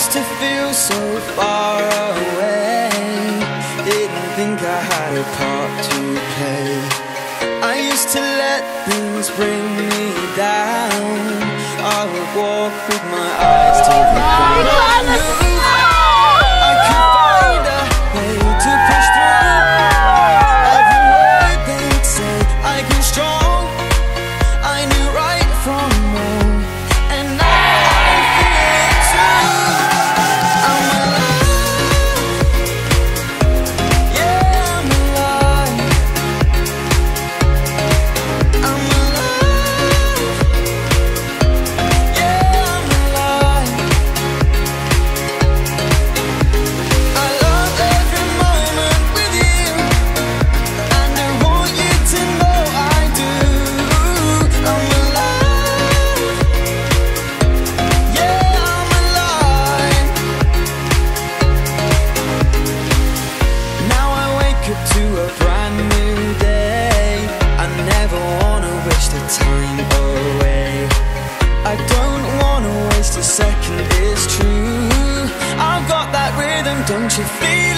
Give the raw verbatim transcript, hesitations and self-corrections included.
used to feel so far away, didn't think I had a part to play. I used to let things bring me down. I would walk with my eyes to the ground. I could find a way to push through. Every word they'd say, I grew strong. I knew right from wrong, and now I feel it too. I'm alive, yeah, I'm alive. I'm alive, yeah, I'm alive. I love every moment with you, and I want you to know I do. I'm alive, yeah, I'm alive. Now I wake up to a brand new day. I never wanna wish the time away. I don't wanna waste a second, it's true. I've got that rhythm, don't you feel